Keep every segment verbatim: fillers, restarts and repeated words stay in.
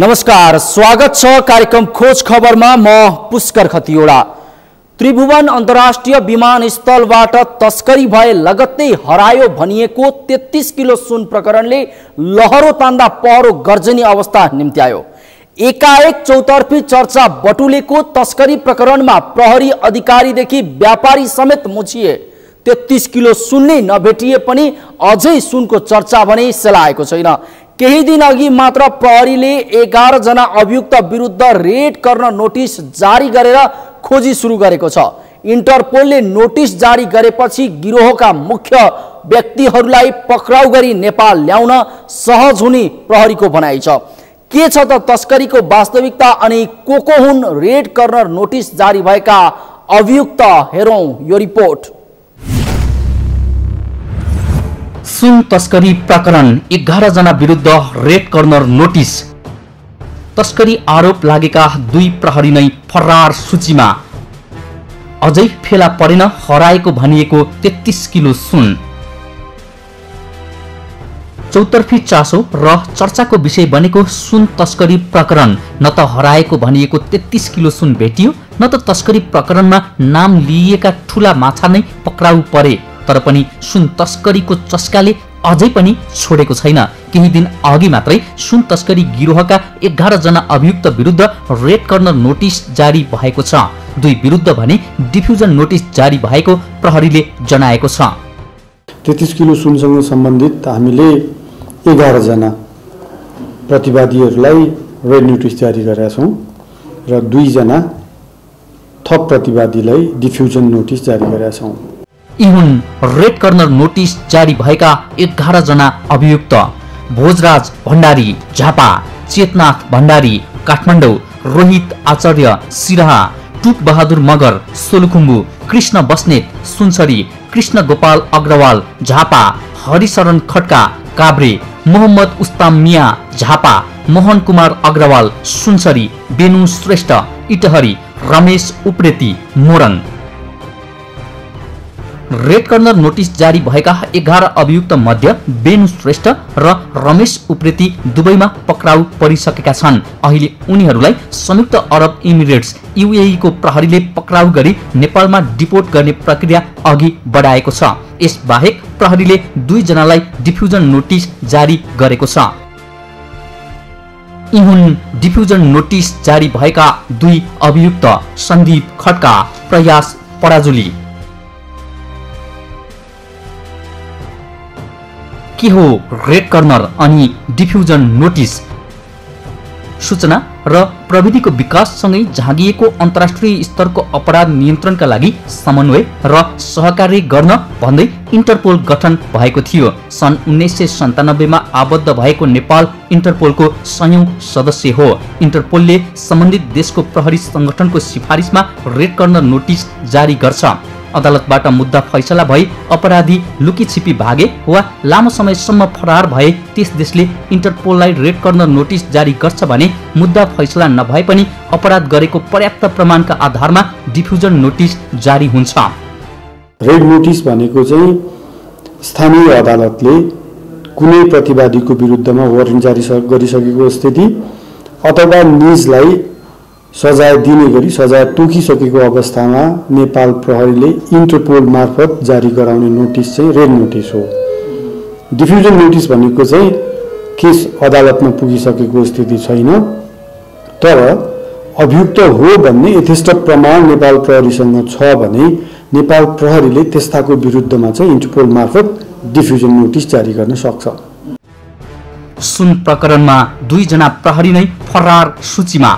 नमस्कार, स्वागत छ कार्यक्रम खोज खबरमा। म पुष्कर खतिवडा। त्रिभुवन अन्तर्राष्ट्रिय विमानस्थलबाट तस्करी भए लगत्तै हरायो भनिएको तेत्तीस किलो सुन प्रकरणले लहरो तान्दा पहरो गर्जनी अवस्था निम्त्यायो। एकाएक चौतर्फी चर्चा बटुलेको तस्करी प्रकरणमा प्रहरी अधिकारीदेखि व्यापारी समेत मुछिए। तेत्तीस किलो सुन नै नभेटिए पनि अझै सुनको चर्चा भने सेलाएको छैन। केही दिन अघि मात्र प्रहरीले एघार जना अभियुक्त विरुद्ध रेड गर्न नोटिस जारी गरेर खोजी सुरु गरेको छ। इन्टरपोलले नोटिस जारी गरेपछि गिरोहका मुख्य व्यक्तिहरूलाई पक्राउ गरी नेपाल ल्याउन सहज हुने प्रहरीको भनाइ छ। के छ त तस्करीको वास्तविकता अनि को को हुन् रेड कर्नर नोटिस जारी भएका अभियुक्त, हेरौं यो रिपोर्ट। सुन तस्करी प्रकरण, एघार जना विरुद्ध रेड कर्नर नोटिस। तस्करी आरोप लागेका दुई प्रहरी नै फरार सूचीमा। अझै फेला परेन हराएको भनिएको तेत्तीस किलो सुन। चौतर्फी चासो र चर्चाको विषय बनेको सुन तस्करी प्रकरण। न त हराएको भनिएको तेत्तीस किलो सुन भेटियो, न त तस्करी प्रकरणमा नाम लिइएका ठूला माछा नै पक्राउ परे। तर पनि सुन तस्करीको चस्काले अझै पनि छोडेको छैन। केही दिन अघि मात्रै सुन तस्करी गिरोहका एघार जना अभियुक्त विरुद्ध रेड कर्नर नोटिस जारी भएको छ। दुई विरुद्ध भने डिफ्युजन नोटिस जारी भएको प्रहरीले जनाएको छ। तेत्तीस किलो सुनसँग सम्बन्धित हामीले एघार जना प्रतिवादीहरूलाई रेड नोटिस जारी गरेका छौँ र दुईजना थप प्रतिवादीलाई डिफ्युजन नोटिस जारी गरेका छौँ। यी हुन् रेड कर्नर नोटिस जारी भएका एघार जना अभियुक्त। Bhojraj Bhandari Jhapa, Chetnath Bhandari Kathmandu, Rohit Acharya Siraha, Tuk Bahadur Magar Solukhumbu, Krishna Basnet Sunsari, Krishna Gopal Agrawal Jhapa, Harisharan Khadka Kavre, Mohammad Ustam Miya Jhapa, Mohan Kumar Agrawal Sunsari, Benu Shrestha Itahari, Ramesh Upreti Morang. Red corner notice जारी भएका एघार अभियुक्त मध्ये बेनु श्रेष्ठ र रमेश उप्रेती दुवैमा पक्राउ परिसकेका छन्। अहिले उनीहरूलाई संयुक्त अरब इमिरेट्स युएई को प्रहरीले पक्राउ गरी नेपालमा डिपोर्ट गर्ने प्रक्रिया अघि बढाएको छ। यसबाहेक प्रहरीले दुई जनालाई डिफ्युजन नोटिस जारी गरेको छ। यी हुन् डिफ्युजन नोटिस जारी भएका दुई अभियुक्त, सन्दीप खड्का, प्रयास पराजुली। के हो रेड कर्नर अनि डिफ्युजन नोटिस? सूचना र प्रविधिको विकाससँगै झाँगिएको अन्तर्राष्ट्रिय स्तरको अपराध नियन्त्रणका लागि समन्वय र सहकार्य गर्न भन्दै इन्टरपोल गठन भएको थियो। सन् उन्नाइस सय सन्तानब्बेमा आबद्ध भएको नेपाल इन्टरपोलको संयौं सदस्य हो। इन्टरपोलले सम्बन्धित देशको प्रहरी संगठनको सिफारिसमा रेड कर्नर नोटिस जारी गर्छ। अदालतबाट मुद्दा फैसला भई अपराधी लुकी छिपी भागे वा लामो समयसम्म फरार भए त्यस देशले इन्टरपोललाई रेड कर्नर नोटिस जारी गर्छ भने मुद्दा फैसला नभए पनि अपराध गरेको पर्याप्त प्रमाणका आधारमा डिफ्युजन नोटिस जारी हुन्छ। रेड नोटिस भनेको चाहिँ स्थानीय अदालतले कुनै प्रतिवादीको विरुद्धमा वारेन्ट जारी गरिसकेको स्थिति अथवा निजलाई सजाय दिने गरी सजाय तोकिसकेको अवस्थामा नेपाल प्रहरीले इन्टरपोल मार्फत जारी गराउने नोटिस चाहिँ रेड नोटिस हो। डिफ्युजन नोटिस भनेको चाहिँ केस अदालतमा पुगिसकेको स्थिति छैन, तर अभियुक्त हो भन्ने यथेष्ट प्रमाण नेपाल प्रहरीसँग छ भने नेपाल प्रहरीले त्यस्ताको विरुद्धमा चाहिँ इन्टरपोल मार्फत डिफ्युजन नोटिस जारी गर्न सक्छ। सुन प्रकरणमा दुई जना प्रहरी नै फरार सूचीमा।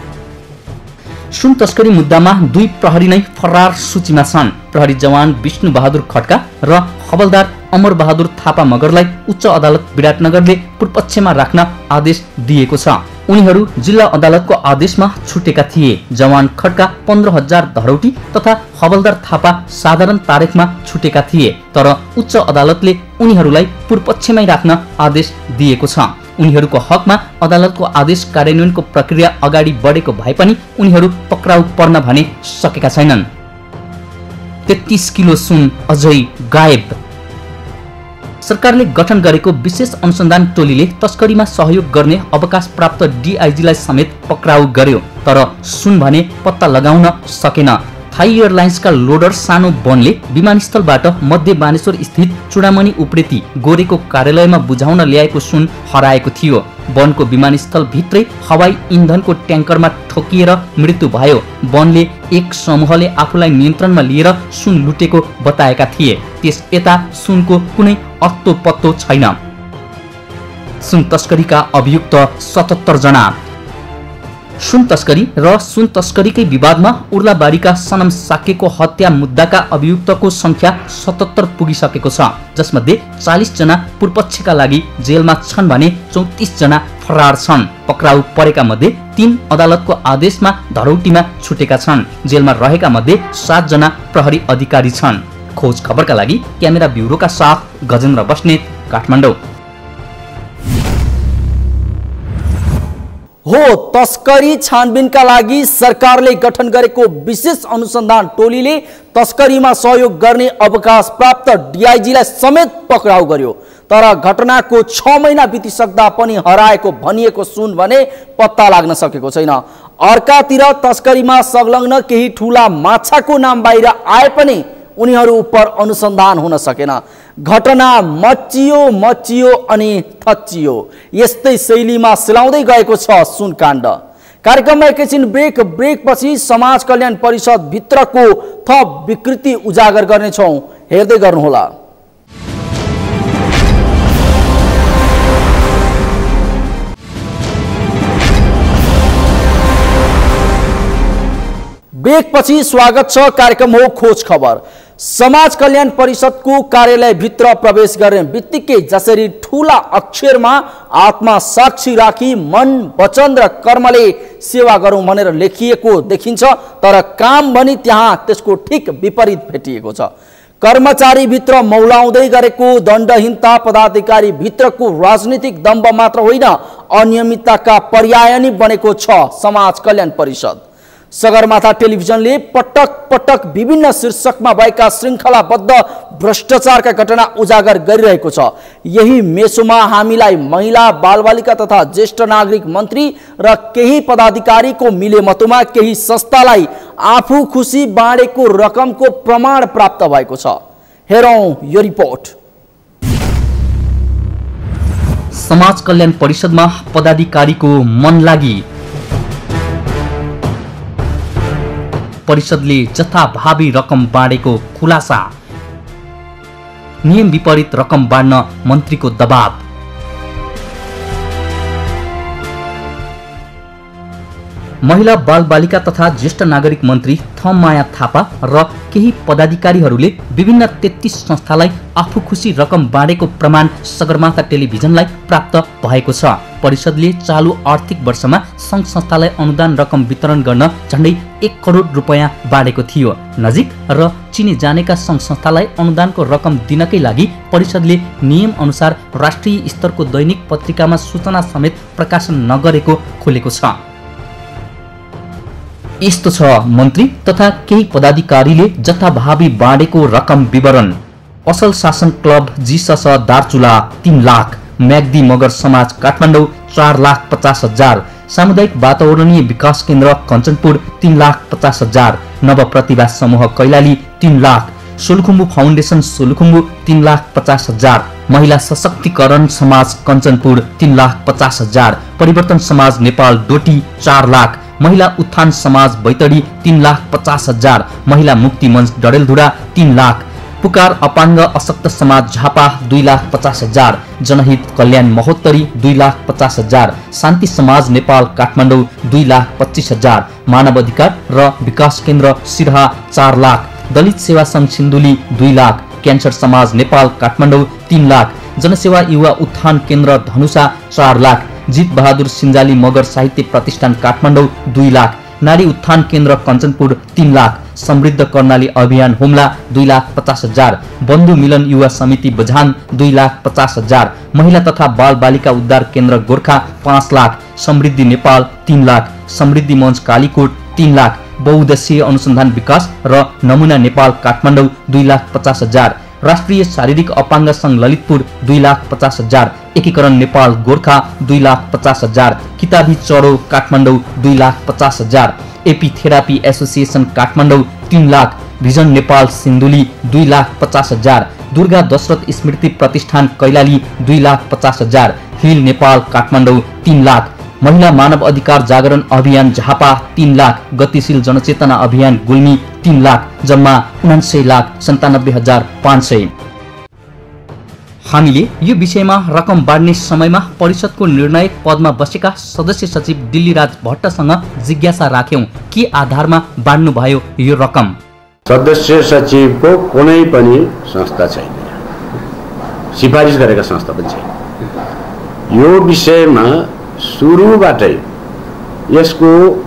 सुन तस्करी मुद्दामा दुई प्रहरी नै फरार सूचीमा छन्। प्रहरी जवान विष्णु बहादुर खड्का र हवलदार अमर बहादुर थापा मगरलाई उच्च अदालत विराटनगरले पूर्वपक्षमा राख्न आदेश दिएको छ। उनीहरू जिल्ला अदालतको आदेशमा छुटेका थिए। जवान खड्का पन्ध्र हजार धरौटी तथा हवलदार थापा साधारण तारिखमा छुटेका थिए, तर उच्च अदालतले उनीहरूलाई पूर्वपक्षमै राख्न आदेश दिएको छ। उनीहरूको हकमा अदालतको आदेश कार्यान्वयनको प्रक्रिया अगाडि बढेको भए पनि उनीहरू पक्राउ पर्न भने सकेका छैनन्। तेत्तीस किलो सुन अझै गायब। सरकारले गठन गरेको विशेष अनुसन्धान टोलीले तस्करीमा सहयोग गर्ने अवकाश प्राप्त डीआईजीलाई समेत पक्राउ गर्यो, तर सुन भने पत्ता लगाउन सकेन। थाई एयरलाइन्सका लोडर सानो वनले विमानस्थलबाट मध्य बानेश्वर स्थित चुडामणि उप्रेती गोरेको कार्यालयमा बुझाउन ल्याएको सुन हराएको थियो। वनको विमानस्थल भित्रै हवाई इन्धनको ट्याङ्करमा ठोकिएर मृत्यु भयो। वनले एक समूहले आफूलाई नियन्त्रणमा लिएर सुन लुटेको बताएका थिए। त्यस यता सुनको कुनै अत्तो पत्तो छैन। सुन तस्करीका अभियुक्त सतहत्तर जना। सुन तस्करी र सुन तस्करीकै विवादमा उर्लाबारीका सनम साकेको हत्या मुद्दाका अभियुक्तको संख्या सतहत्तर पुगिसकेको छ, जसमध्ये चालीस जना पूर्वपक्षका लागि जेलमा छन् भने चौतिस जना फरार छन्। पक्राउ परेका मध्ये तीन अदालतको आदेशमा धरौटीमा छुटेका छन्। जेलमा रहेका मध्ये सात जना प्रहरी अधिकारी छन्। खोज खबरका लागि क्यामेरा ब्युरोका साथ गजेन्द्र बस्नेत, काठमाडौँ। हो तस्करी छानबिनका लागि सरकारले गठन गरेको विशेष अनुसन्धान टोलीले तस्करीमा सहयोग गर्ने अवकाश प्राप्त डीआईजीलाई समेत पक्राउ गर्यो, तर घटनाको छ महिना बितिसक्दा पनि हराएको भनिएको सुन भने पत्ता लाग्न सकेको छैन। अर्कातिर तस्करीमा संलग्न केही ठूला माछाको नाम बाहिर आए पनि उनीहरू उप अनुसन्धान हुन सकेन। घटना मचियो मचियो अनि थचियो, यस्तै शैलीमा सिलाउँदै गएको छ सुनकाण्ड। कार्यक्रममा एकैछिन ब्रेक ब्रेकपछि समाज कल्याण परिषद भित्रको थप विकृति उजागर गर्नेछौँ, हेर्दै गर्नुहोला। ब्रेकपछि स्वागत छ। कार्यक्रम हो खोज खबर। समाज कल्याण परिषदको कार्यालय भित्र प्रवेश गर्ने बित्तिकै जसरी ठूला अक्षरमा आत्मा साक्षी राखी मन वचन र कर्मले सेवा गरौँ भनेर लेखिएको देखिन्छ, तर काम भने त्यहाँ त्यसको ठिक विपरीत भेटिएको छ। कर्मचारी भित्र मौलाउँदै गरेको दण्डहीनता पदाधिकारी भित्रको राजनीतिक दम्ब मात्र होइन, अनियमितताका पर्याय नै बनेको छ समाज कल्याण परिषद। सगरमाथा टेलिभिजनले पटक पटक विभिन्न शीर्षकमा भएका श्रृङ्खलाबद्ध भ्रष्टाचारका घटना उजागर गरिरहेको छ। यही मेसोमा हामीलाई महिला बालबालिका तथा ज्येष्ठ नागरिक मन्त्री र केही पदाधिकारीको मिलेमतोमा केही संस्थालाई आफू खुसी बाँडेको रकमको प्रमाण प्राप्त भएको छ। हेरौँ यो रिपोर्ट। समाज कल्याण परिषदमा पदाधिकारीको मन लागि परिषदले जथाभावी रकम बाँडेको खुलासा। नियम विपरीत रकम बाँड्न मन्त्रीको दबाव। महिला बालबालिका तथा ज्येष्ठ नागरिक मन्त्री थममाया थापा र केही पदाधिकारीहरूले विभिन्न तेत्तीस संस्थालाई आफू खुसी रकम बाँडेको प्रमाण सगरमाथा टेलिभिजनलाई प्राप्त भएको छ। परिषदले चालु आर्थिक वर्षमा सङ्घ संस्थालाई अनुदान रकम वितरण गर्न झण्डै एक करोड रुपियाँ बाँडेको थियो। नजिक र चिने जानेका सङ्घ संस्थालाई अनुदानको रकम दिनकै लागि परिषदले नियम अनुसार राष्ट्रिय स्तरको दैनिक पत्रिकामा सूचना समेत प्रकाशन नगरेको खुलेको छ। यस्तो छ मन्त्री तथा केही पदाधिकारीले जथाभावी बाँडेको रकम विवरण। असल शासन क्लब जीसस दार्चुला तीन लाख, म्याग्दी मगर समाज काठमाडौँ चार लाख पचास हजार, सामुदायिक वातावरणीय विकास केन्द्र कञ्चनपुर तीन लाख पचास हजार, नव प्रतिभा समूह कैलाली तीन लाख, सोलुखुम्बु फाउन्डेसन सोलुखुम्बु तीन लाख पचास हजार, महिला सशक्तिकरण समाज कञ्चनपुर तीन लाख पचास हजार, परिवर्तन समाज नेपाल डोटी चार लाख, महिला उत्थान समाज बैतडी तीन लाख पचास हजार, महिला मुक्ति मञ्च डडेलधुरा तीन लाख, पुकार अपाङ्ग अशक्त समाज झापा दुई लाख पचास हजार, जनहित कल्याण महोत्तरी दुई लाख पचास हजार, शान्ति समाज नेपाल काठमाडौँ दुई लाख पच्चिस हजार, मानव अधिकार र विकास केन्द्र सिरहा चार लाख, दलित सेवा सङ्घ सिन्धुली दुई लाख, क्यान्सर समाज नेपाल काठमाडौँ तीन लाख, जनसेवा युवा उत्थान केन्द्र धनुषा चार लाख, जित बहादुर सिन्जाली मगर साहित्य प्रतिष्ठान काठमाडौँ दुई लाख, नारी उत्थान केन्द्र कञ्चनपुर तीन लाख, समृद्ध कर्णाली अभियान हुम्ला दुई लाख पचास हजार, बन्धु मिलन युवा समिति बझाङ दुई लाख पचास हजार, महिला तथा बाल बालिका उद्धार केन्द्र गोर्खा पाँच लाख, समृद्धि नेपाल तीन लाख, समृद्धि मञ्च कालीकोट तीन लाख, बहुउद्देश्यीय अनुसन्धान विकास र नमुना नेपाल काठमाडौँ दुई लाख पचास हजार, राष्ट्रिय शारीरिक अपाङ्ग सङ्घ ललितपुर दुई लाख पचास हजार, एकीकरण नेपाल गोर्खा दुई लाख पचास हजार, किताबी चरो काठमाडौँ दुई लाख पचास हजार, एपी थेरापी एसोसिएसन काठमाडौँ तीन लाख, भिजन नेपाल सिन्धुली दुई लाख पचास हजार, दुर्गा दशरथ स्मृति प्रतिष्ठान कैलाली दुई लाख पचास हजार, हिल नेपाल काठमाडौँ तीन लाख, महिला मानव अधिकार जागरण अभियान झापा तीन लाख, गतिशील जनचेतना अभियान गुल्मी तीन लाख, जम्मा उनान्सय लाख सन्तानब्बे हजार पाँच सय। हामीले यो विषयमा रकम बाँड्ने समयमा परिषदको निर्णायक पदमा बसेका सदस्य सचिव दिल्लीराज भट्टसँग जिज्ञासा राख्यौं, के आधारमा बाँड्नु भयो यो रकम? सदस्य सचिवको कुनै पनि संस्था छैन, सिफारिस गरेका संस्था पनि छैन। यो विषयमा सुरुबाटै यसको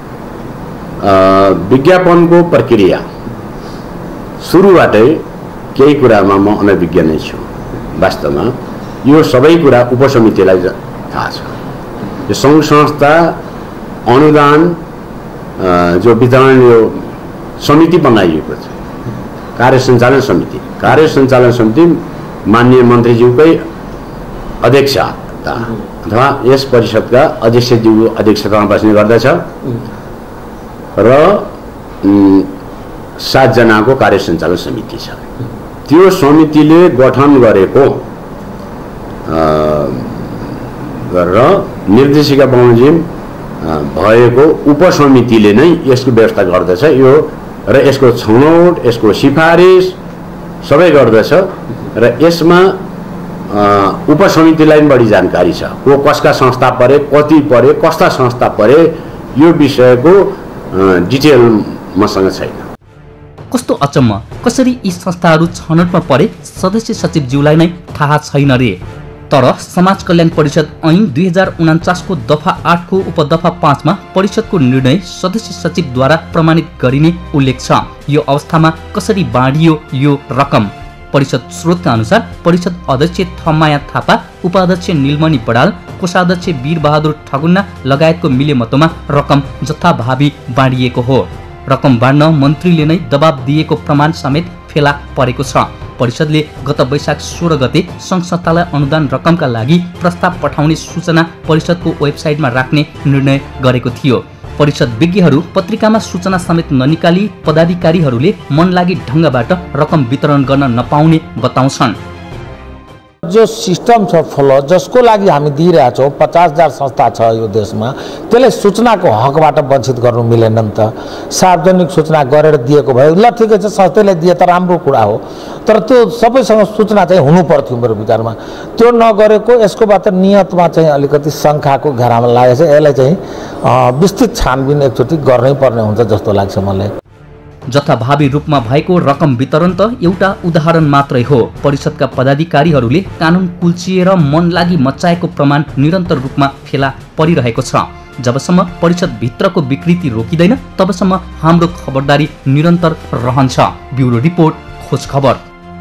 विज्ञापनको प्रक्रिया सुरुबाटै केही कुरामा म अनभिज्ञ नै छु। वास्तवमा यो सबै कुरा उपसमितिलाई थाहा छ। यो सङ्घ संस्था अनुदान जो वितरण यो समिति बनाइएको छ, कार्य सञ्चालन समिति। कार्य सञ्चालन समिति माननीय मन्त्रीज्यूकै अध्यक्षता अथवा यस परिषदका अध्यक्षज्यूको अध्यक्षतामा बस्ने गर्दछ र सातजनाको कार्य सञ्चालन समिति छ। त्यो समितिले गठन गरेको र निर्देशिका बमोजिम भएको उपसमितिले नै यसको व्यवस्था गर्दछ। यो र यसको छनौट, यसको सिफारिस सबै गर्दछ र यसमा उपसमितिलाई पनि बढी जानकारी छ। को कसका संस्था परे, कति परे, कस्ता संस्था परे, यो विषयको डिटेल मसँग छैन। कस्तो अचम्म, कसरी यी संस्थाहरू छनौटमा परे सदस्य सचिवज्यूलाई नै थाहा छैन रे। तर समाज कल्याण परिषद ऐन दुई हजार उनान्चासको दफा आठको उपदफा पाँचमा परिषदको निर्णय सदस्य सचिवद्वारा प्रमाणित गरिने उल्लेख छ। यो अवस्थामा कसरी बाँडियो यो रकम? परिषद स्रोतका अनुसार परिषद अध्यक्ष थम्माया थापा, उपाध्यक्ष नीलमणि बडाल, कोषाध्यक्ष वीरबहादुर ठगुन्ना लगायतको मिलेमतोमा रकम जथाभावी बाँडिएको हो। रकम बाँड्न मन्त्रीले नै दबाब दिएको प्रमाण समेत फेला परेको छ। परिषदले गत वैशाख सोह्र गते सङ्घ संस्थालाई अनुदान रकमका लागि प्रस्ताव पठाउने सूचना परिषदको वेबसाइटमा राख्ने निर्णय गरेको थियो। परिषद विज्ञहरू पत्रिकामा सूचना समेत ननिकाली पदाधिकारीहरूले मनलागी ढङ्गबाट रकम वितरण गर्न नपाउने बताउँछन्। जो सिस्टम छ फ्लो जसको लागि हामी दिइरहेछौँ, पचास हजार संस्था छ यो देशमा, त्यसले सूचनाको हकबाट वञ्चित गर्नु मिलेन नि त। सार्वजनिक सूचना गरेर दिएको भए ल ठिकै छ, संस्थाले दिए त राम्रो कुरा हो, तर त्यो सबैसँग सूचना चाहिँ हुनु पर्थ्यो मेरो विचारमा। त्यो नगरेको यसकोबाट नियतमा चाहिँ अलिकति शङ्काको घेरामा लागेको छ। यसलाई चाहिँ विस्तृत छानबिन एकचोटि गर्नै पर्ने हुन्छ जस्तो लाग्छ मलाई। जथाभावी रूपमा भएको रकम वितरण त एउटा उदाहरण मात्रै हो। परिषदका पदाधिकारीहरूले कानुन कुल्चिएर मनलागी मचाएको प्रमाण निरन्तर रूपमा फेला परिरहेको छ। जबसम्म परिषद भित्रको विकृति रोकिँदैन तबसम्म हाम्रो खबरदारी निरन्तर रहन्छ। ब्युरो रिपोर्ट, खोज खबर।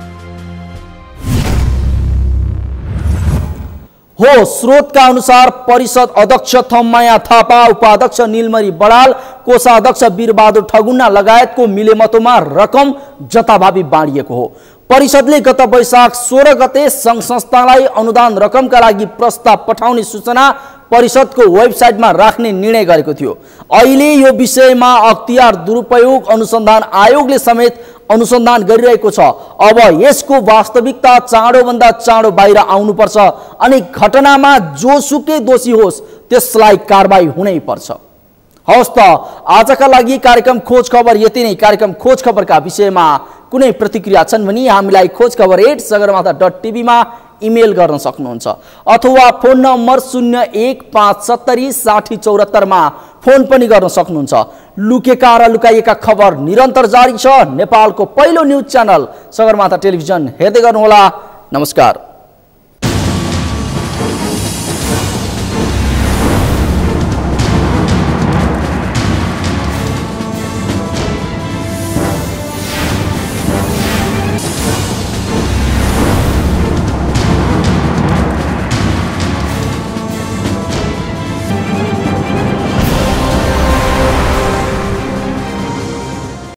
हो, स्रोतका अनुसार परिषद अध्यक्ष थम्माया थापा, उपाध्यक्ष नीलमणि बडाल, कोषाध्यक्ष वीरबहादुर ठगुन्ना लगायतको मिलेमतोमा रकम जथाभावी बाँडिएको हो। परिषदले गत वैशाख सोह्र गते सङ्घ संस्थालाई अनुदान रकमका लागि प्रस्ताव पठाउने सूचना परिषदको वेबसाइटमा राख्ने निर्णय गरेको थियो। अहिले यो विषयमा अख्तियार दुरुपयोग अनुसन्धान आयोगले समेत अनुसन्धान गरिरहेको छ। अब यसको वास्तविकता चाँडोभन्दा चाँडो बाहिर आउनुपर्छ अनि घटनामा जोसुकै दोषी होस् त्यसलाई कारबाही हुनै पर्छ। हवस् त, आजका लागि कार्यक्रम खोज खबर यति नै। कार्यक्रम खोज खबरका विषयमा कुनै प्रतिक्रिया छन् भने हामीलाई खोज खबर एट सगरमाथा डट टिभीमा इमेल गर्न सक्नुहुन्छ अथवा फोन नम्बर शून्य एक पाँच सत्तरी साठी चौहत्तरमा फोन पनि गर्न सक्नुहुन्छ। लुकेका र लुकाइएका खबर निरन्तर जारी छ। नेपालको पहिलो न्युज च्यानल सगरमाथा टेलिभिजन हेर्दै गर्नुहोला। नमस्कार।